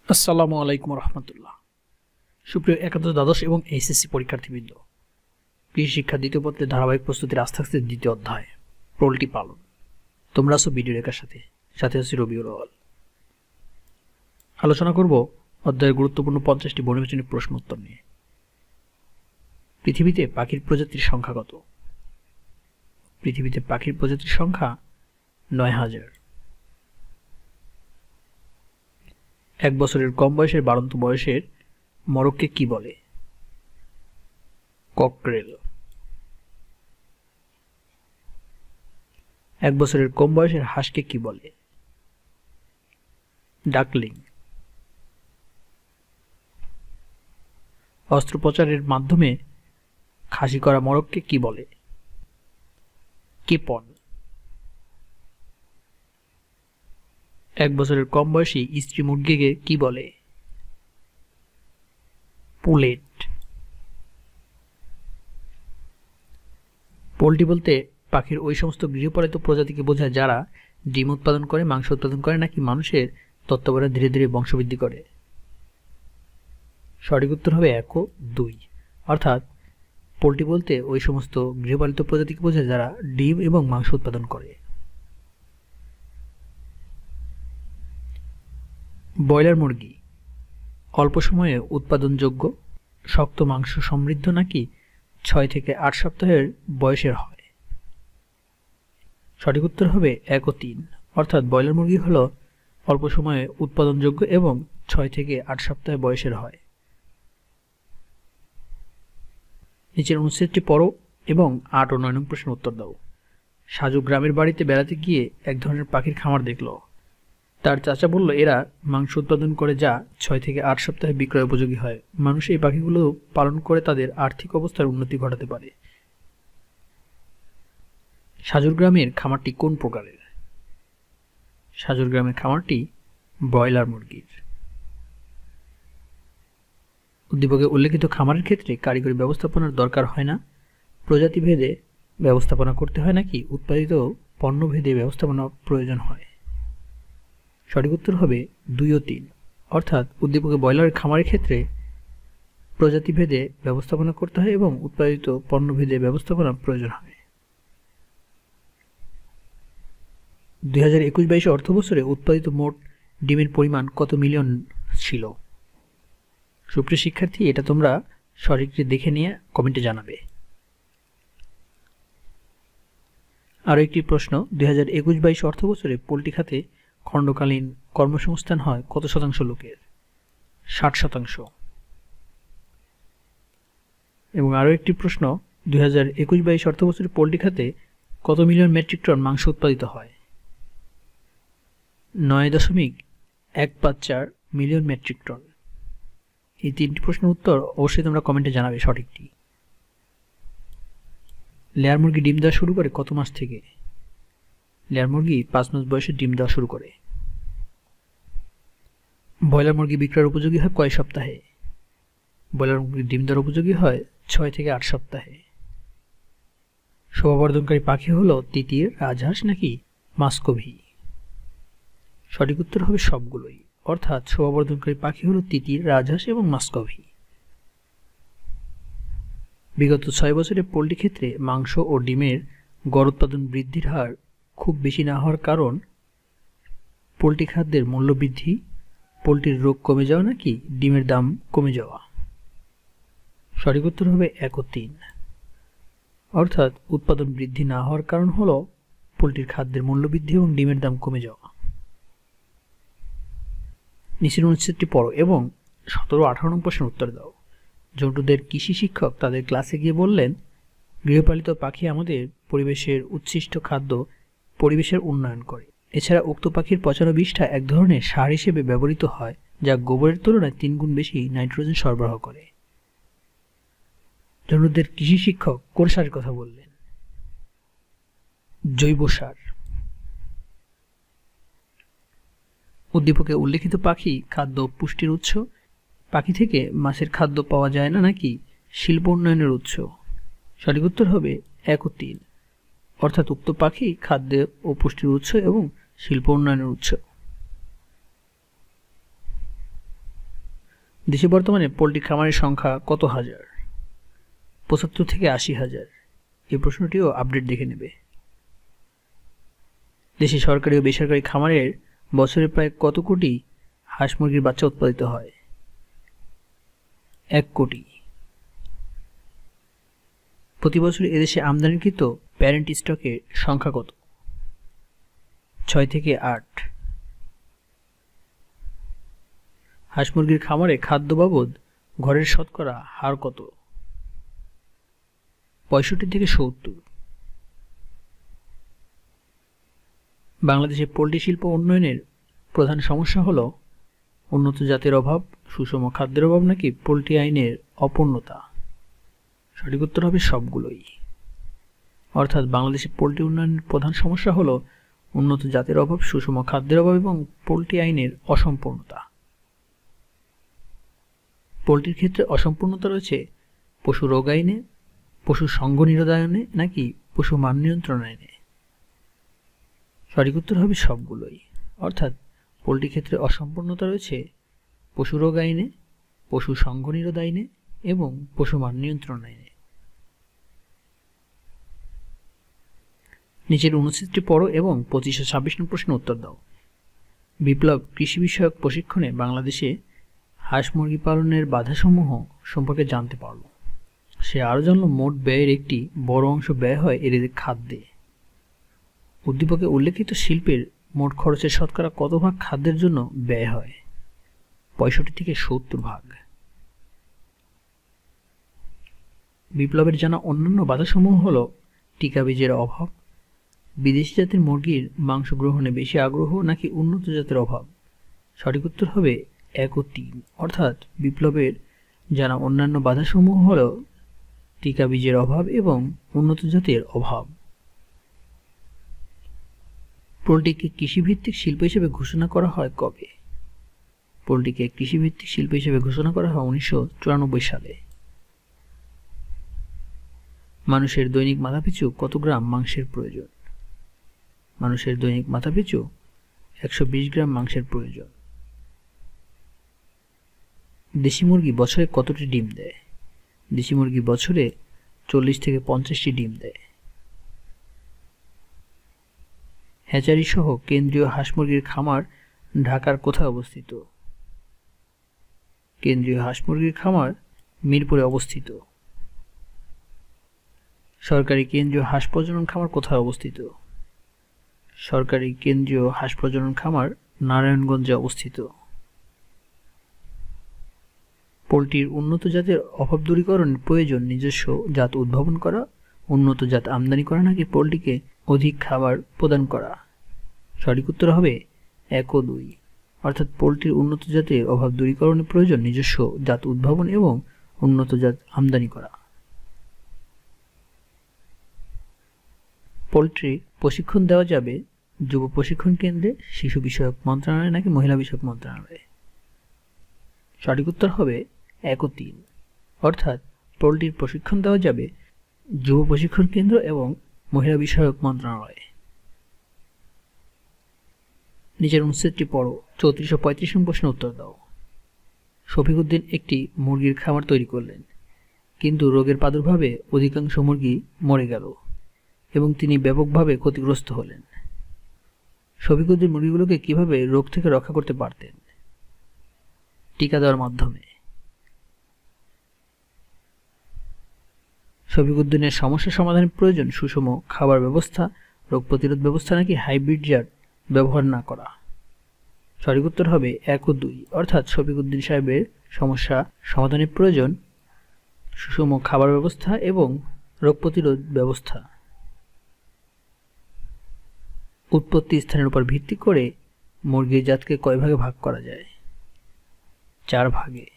আসসালামু আলাইকুম রহমতুল্লাহ। সুপ্রিয় একাদশ দ্বাদশ এবং এইচএসসি পরীক্ষার্থীবৃন্দ, কৃষি শিক্ষা দ্বিতীয় পত্রের ধারাবাহিক প্রস্তুতির আজ থাকছে দ্বিতীয় অধ্যায় পোল্ট্রি পালন। তোমরা আছো ভিডিও রেখার সাথে আছি রবিউল আউয়াল। আলোচনা করব অধ্যায়ের গুরুত্বপূর্ণ 50টি বনবিচনী প্রশ্ন উত্তর নিয়ে। পৃথিবীতে পাখির প্রজাতির সংখ্যা কত? পৃথিবীতে পাখির প্রজাতির সংখ্যা 9000। 1 বছরের কম বয়সের বাড়ন্ত বয়সের মরককে কি বলে? ককরেল। 1 বছরের কম বয়সের হাঁসকে কি বলে? ডাকলিং। অস্ত্রোপচারের মাধ্যমে খাসি করা মরককে কি বলে? কেপন। 1 বছরের কম বয়সী স্ত্রী মুরগিকে কি বলে? পুলেট। পোল্ট্রি বলতে পাখির ওই সমস্ত গৃহপালিত প্রজাতিকে বোঝায় যারা ডিম উৎপাদন করে, মাংস উৎপাদন করে, নাকি মানুষের তত্ত্বাবধানে ধীরে ধীরে বংশবৃদ্ধি করে। সঠিক উত্তর হবে 1 ও 2। অর্থাৎ পোল্ট্রি বলতে ওই সমস্ত গৃহপালিত প্রজাতিকে বোঝায় যারা ডিম এবং মাংস উৎপাদন করে। ব্রয়লার মুরগি অল্প সময়ে উৎপাদনযোগ্য, শক্ত মাংস সমৃদ্ধ, নাকি 6 থেকে 8 সপ্তাহের বয়সের হয়? সঠিক উত্তর হবে 1 ও 3। অর্থাৎ ব্রয়লার মুরগি হলো অল্প সময়ে উৎপাদনযোগ্য এবং 6 থেকে 8 সপ্তাহ বয়সের হয়। নিচের অনুচ্ছেদটি পড়ো এবং 8 ও 9 নং প্রশ্নের উত্তর দাও। সাজু গ্রামের বাড়িতে বেড়াতে গিয়ে এক ধরনের পাখির খামার দেখল। তার চাচা বলল এরা মাংস উৎপাদন করে যা 6 থেকে 8 সপ্তাহে বিক্রয় উপযোগী হয়। মানুষ এই পাখিগুলো পালন করে তাদের আর্থিক অবস্থার উন্নতি ঘটাতে পারে। সাজুর গ্রামের খামারটি কোন প্রকারের? সাজুর গ্রামের খামারটি ব্রয়লার মুরগির। উদ্দীপকে উল্লেখিত খামারের ক্ষেত্রে কারিগরি ব্যবস্থাপনার দরকার হয় না, প্রজাতি ভেদে ব্যবস্থাপনা করতে হয়, নাকি উৎপাদিত পণ্য ভেদে ব্যবস্থাপনা প্রয়োজন হয়? সঠিক উত্তর হবে 2 ও 3। অর্থাৎ উদ্দীপকে ব্রয়লারের খামারের ক্ষেত্রে প্রজাতি ভেদে ব্যবস্থাপনা করতে হয় এবং উৎপাদিত পণ্য ভেদে ব্যবস্থাপনা প্রয়োজন হয়। 2021-22 অর্থ বছরে উৎপাদিত মোট ডিমের পরিমাণ কত মিলিয়ন ছিল? সুপ্রিয় শিক্ষার্থী, এটা তোমরা সঠিকটি দেখে নিয়ে কমেন্টে জানাবে। আরও একটি প্রশ্ন, 2021-22 অর্থ বছরে পোল্ট্রি খাতে খণ্ডকালীন কর্মসংস্থান হয় কত শতাংশ লোকের? 60%। এবং আরও একটি প্রশ্ন, 2021-22 অর্থ বছরে পোল্ট্রি খাতে কত মিলিয়ন মেট্রিক টন মাংস উৎপাদিত হয়? 9.154 মিলিয়ন মেট্রিক টন। এই 3টি প্রশ্নের উত্তর অবশ্যই তোমরা কমেন্টে জানাবে সঠিকটি। লেয়ার মুরগি ডিম দেওয়া শুরু করে কত মাস থেকে? লেয়ার মুরগি 5 মাস বয়সে ডিম দেওয়া শুরু করে। ব্রয়লার মুরগি বিক্রয়ের উপযোগী হয় কয় সপ্তাহে? ব্রয়লার মুরগি ডিম দেওয়ার উপযোগী হয় 6 থেকে 8 সপ্তাহে। শোভাবর্ধনকারী পাখি হলো তিতির, রাজহাঁস, নাকি মাস্কভি? সঠিক উত্তর হবে সবগুলোই। অর্থাৎ শোভাবর্ধনকারী পাখি হলো তিতির, রাজহাঁস এবং মাস্কভি। বিগত 6 বছরে পোল্ট্রি ক্ষেত্রে মাংস ও ডিমের গড় উৎপাদন বৃদ্ধির হার খুব বেশি না হওয়ার কারণ? পোল্ট্রি খাদ্যের মূল্য বৃদ্ধি, পোল্ট্রির রোগ কমে যাওয়া, নাকি ডিমের দাম কমে যাওয়া? সঠিক উত্তর হবে 1 ও 3। অর্থাৎ উৎপাদন বৃদ্ধি না হওয়ার কারণ হলো পোল্ট্রির খাদ্যের মূল্য বৃদ্ধি এবং ডিমের দাম কমে যাওয়া। নিচের অনুচ্ছেদটি পড়ো এবং 17 ও 18 নং প্রশ্নের উত্তর দাও। জন্টুদের কৃষি শিক্ষক তাদের ক্লাসে গিয়ে বললেন, গৃহপালিত পাখি আমাদের পরিবেশের উচ্ছিষ্ট খাদ্য পরিবেশের উন্নয়ন করে। এছাড়া উক্ত পাখির পচানো বিষটা এক ধরনের সার হিসেবে ব্যবহৃত হয় যা গোবরের তুলনায় 3 গুণ বেশি নাইট্রোজেন সরবরাহ করে। জন্টুদের কৃষি শিক্ষক কোন সারের কথা বললেন? জৈব সার। উদ্দীপকে উল্লেখিত পাখি খাদ্য পুষ্টির উৎস, পাখি থেকে মাছের খাদ্য পাওয়া যায় না, নাকি শিল্প উন্নয়নের উৎস? সঠিক উত্তর হবে 1 ও 3। অর্থাৎ উক্ত পাখি খাদ্য ও পুষ্টির উৎস এবং শিল্প উন্নয়নের উৎস। দেশে বর্তমানে পোল্ট্রি খামারের সংখ্যা কত হাজার? ৭৫ থেকে ৮০,০০০। এই প্রশ্নটিও আপডেট দেখে নেবে। দেশে সরকারি ও বেসরকারি খামারের বছরে প্রায় কত কোটি হাঁস মুরগির বাচ্চা উৎপাদিত হয়? ১ কোটি। প্রতি বছর এদেশে আমদানিকৃত প্যারেন্ট স্টকের সংখ্যা কত? ৬ থেকে ৮। হাঁস মুরগির খামারে খাদ্য বাবদ ঘরের শতকরা হার কত? ৬৫ থেকে ৭০। বাংলাদেশে পোল্ট্রি শিল্প উন্নয়নের প্রধান সমস্যা হল উন্নত জাতের অভাব, সুষম খাদ্যের অভাব নাকি পোল্ট্রি আইনের অপূর্ণতা? সঠিক উত্তর হবে সবগুলোই। অর্থাৎ বাংলাদেশে পোল্ট্রি উন্নয়নের প্রধান সমস্যা হল উন্নত জাতের অভাব, সুষম খাদ্যের অভাব এবং পোল্ট্রি আইনের অসম্পূর্ণতা। পোল্ট্রির ক্ষেত্রে অসম্পূর্ণতা রয়েছে পশু রোগ আইনে, পশু সঙ্গ নিরোধায়নে নাকি পশু মান নিয়ন্ত্রণ আইনে? সঠিক উত্তর হবে সবগুলোই। অর্থাৎ পোল্ট্রি ক্ষেত্রে অসম্পূর্ণতা রয়েছে পশু রোগ আইনে, পশু সঙ্গ নিরোধ আইনে এবং পশু মান নিয়ন্ত্রণ আইনে। নিচের 29টি পড়ো এবং 25 ও 26 নম্বর প্রশ্নের উত্তর দাও। বিপ্লব কৃষি বিষয়ক প্রশিক্ষণে বাংলাদেশে হাঁস মুরগি পালনের বাধাসমূহ সম্পর্কে জানতে পারল। সে আরও জানল মোট ব্যয়ের একটি বড় অংশ ব্যয় হয় এদের খাদ্যে। উদ্দীপকে উল্লেখিত শিল্পের মোট খরচের শতকরা কত ভাগ খাদ্যের জন্য ব্যয় হয়? 65 থেকে 70 ভাগ। বিপ্লবের জানা অন্যান্য বাধাসমূহ হল টিকা বীজের অভাব, বিদেশি জাতের মুরগির মাংস গ্রহণে বেশি আগ্রহ নাকি উন্নত জাতের অভাব? সঠিক উত্তর হবে 1 ও 3। অর্থাৎ বিপ্লবের জানা অন্যান্য বাধাসমূহ হল টিকা বীজের অভাব এবং উন্নত জাতের অভাব। পোল্ট্রিকে কৃষিভিত্তিক শিল্প হিসেবে ঘোষণা করা হয় কবে? পোল্ট্রিকে কৃষিভিত্তিক শিল্প হিসেবে ঘোষণা করা হয় 1994 সালে। মানুষের দৈনিক মাথাপিছু কত গ্রাম মাংসের প্রয়োজন? মানুষের দৈনিক মাথাপিছু 120 গ্রাম মাংসের প্রয়োজন। দেশি মুরগি বছরে কতটি ডিম দেয়? দেশি মুরগি বছরে 40 থেকে 50টি ডিম দেয়। হ্যাচারি সহ কেন্দ্রীয় হাঁস মুরগির খামার ঢাকার কোথায় অবস্থিত? কেন্দ্রীয় হাঁস মুরগির খামার মিরপুরে অবস্থিত। সরকারি কেন্দ্রীয় হাঁস প্রজনন খামার কোথায় অবস্থিত? সরকারি কেন্দ্রীয় হাঁস প্রজনন খামার নারায়ণগঞ্জে অবস্থিত। পোল্ট্রির উন্নত জাতের অভাব দূরীকরণের প্রয়োজন নিজস্ব জাত উদ্ভাবন করা, উন্নত জাত আমদানি করা নাকি পোল্ট্রিকে অধিক খাবার প্রদান করা? সঠিক উত্তর হবে 1 ও 2। অর্থাৎ পোল্ট্রির উন্নত জাতের অভাব দূরীকরণের প্রয়োজন নিজস্ব জাত উদ্ভাবন এবং উন্নত জাত আমদানি করা। পোল্ট্রি প্রশিক্ষণ দেওয়া যাবে যুব প্রশিক্ষণ কেন্দ্রে, শিশু বিষয়ক মন্ত্রণালয় নাকি মহিলা বিষয়ক মন্ত্রণালয়ে? সঠিক উত্তর হবে 1 ও 3। অর্থাৎ পোল্ট্রির প্রশিক্ষণ দেওয়া যাবে যুব প্রশিক্ষণ কেন্দ্র এবং মহিলা বিষয়ক মন্ত্রণালয়ে। নিচের 29টি পড়ো, 34 ও 35 নম্বর প্রশ্নের উত্তর দাও। শফিক উদ্দিন একটি মুরগির খামার তৈরি করলেন, কিন্তু রোগের প্রাদুর্ভাবে অধিকাংশ মুরগি মরে গেল এবং তিনি ব্যাপকভাবে ক্ষতিগ্রস্ত হলেন। শফিক উদ্দিন মুরগিগুলোকে কিভাবে রোগ থেকে রক্ষা করতে পারতেন? টিকা দেওয়ার মাধ্যমে। শফিক উদ্দিনের সমস্যা সমাধানের প্রয়োজন সুষম খাবার ব্যবস্থা, রোগ প্রতিরোধ ব্যবস্থা নাকি হাইব্রিড জাত ব্যবহার না করা? সঠিক উত্তর হবে 1 ও 2। অর্থাৎ শফিক উদ্দিন সাহেবের সমস্যা সমাধানের প্রয়োজন সুষম খাবার ব্যবস্থা এবং রোগ প্রতিরোধ ব্যবস্থা। উৎপত্তি স্থানের উপর ভিত্তি করে মুরগির জাতকে কয় ভাগে ভাগ করা যায়? 4 ভাগে।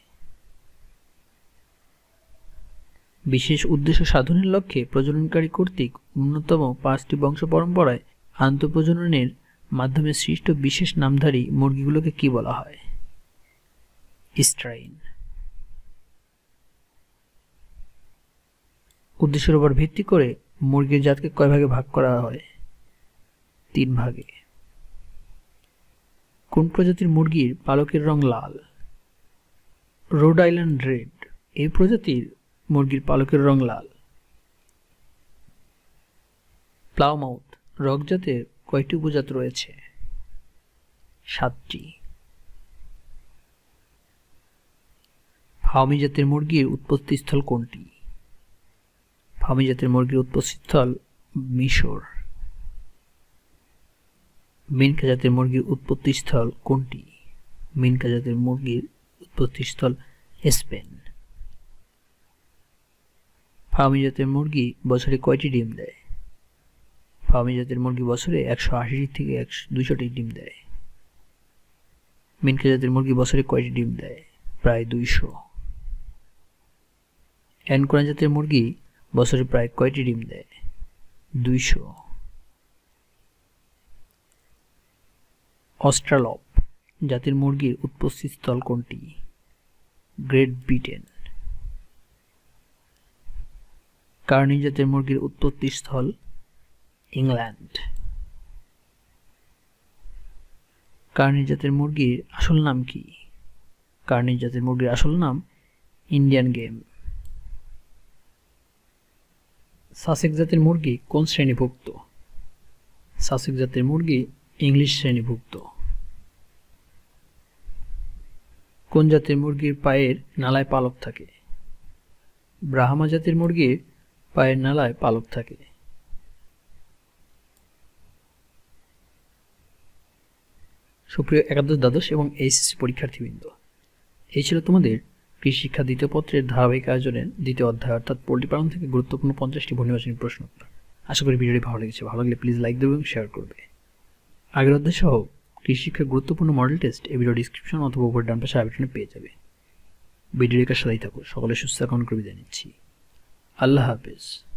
বিশেষ উদ্দেশ্য সাধনের লক্ষ্যে প্রজননকারী কর্তৃক ন্যূনতম 5টি বংশ পরম্পরায় আন্তঃপ্রজননের মাধ্যমে সৃষ্ট বিশেষ নামধারী মুরগিগুলোকে কি বলা হয়? স্ট্রাইন। উদ্দেশ্যের উপর ভিত্তি করে মুরগির জাতকে কয় ভাগে ভাগ করা হয়? 3 ভাগে। কোন প্রজাতির মুরগির পালকের রং লাল? রোড আইল্যান্ড রেড এই প্রজাতির মুরগির পালকের রং লাল। প্লাউমাউথ রক জাতের কয়টি উপজাত রয়েছে? 7টি। ফাউমি জাতের মুরগির উৎপত্তিস্থল কোনটি? ফাউমি জাতের মুরগির উৎপত্তিস্থল মিশর। মিনকা জাতের মুরগির উৎপত্তিস্থল কোনটি? মিনকা জাতের মুরগির উৎপত্তিস্থল স্পেন। ফাউমি জাতের মুরগি বছরে কয়টি ডিম দেয়? ফাউমি জাতের মুরগি বছরে 180 থেকে 200টি ডিম দেয়। মিনকা জাতের মুরগি বছরে কয়টি ডিম দেয়? প্রায় 200। অ্যানকোরা জাতের মুরগি বছরে প্রায় কয়টি ডিম দেয়? 200। অস্ট্রালপ জাতের মুরগির উৎপত্তিস্থল কোনটি? Great Britain. কার্নি জাতের মুরগির উৎপত্তিস্থল ইংল্যান্ড। কার্নি জাতের মুরগির আসল নাম কি? কার্নি জাতের মুরগির আসল নাম ইন্ডিয়ান গেম। সাসেক্স জাতের মুরগি কোন শ্রেণীভুক্ত? সাসেক্স জাতের মুরগি ইংলিশ শ্রেণীভুক্ত। কোন জাতের মুরগির পায়ের নালায় পালক থাকে? ব্রাহ্মা জাতের মুরগির পায়ের নালায় পালক থাকে। সুপ্রিয় একাদশ, দ্বাদশ এবং এইচএসসি পরীক্ষার্থীবৃন্দ, এই ছিল তোমাদের কৃষি শিক্ষা দ্বিতীয় পত্রের ধারাবাহিক আয়োজনের দ্বিতীয় অধ্যায় অর্থাৎ পোল্ট্রি পালন থেকে গুরুত্বপূর্ণ 50টি বহুনির্বাচনী প্রশ্ন। আশা করি ভিডিওটি ভালো লেগেছে। ভালো লাগলে প্লিজ লাইক দেবে এবং শেয়ার করবে। আগের অধ্যায় সহ কৃষি শিক্ষার গুরুত্বপূর্ণ মডেল টেস্ট এই ভিডিও ডিসক্রিপশন অথবা উপর ডান পাশে আই বাটনে পেয়ে যাবে। ভিডিওটির সাথেই থাকো। সকলে সুস্থ থাকুন করে বিদায় নিচ্ছি। আল্লাহ হাফেজ।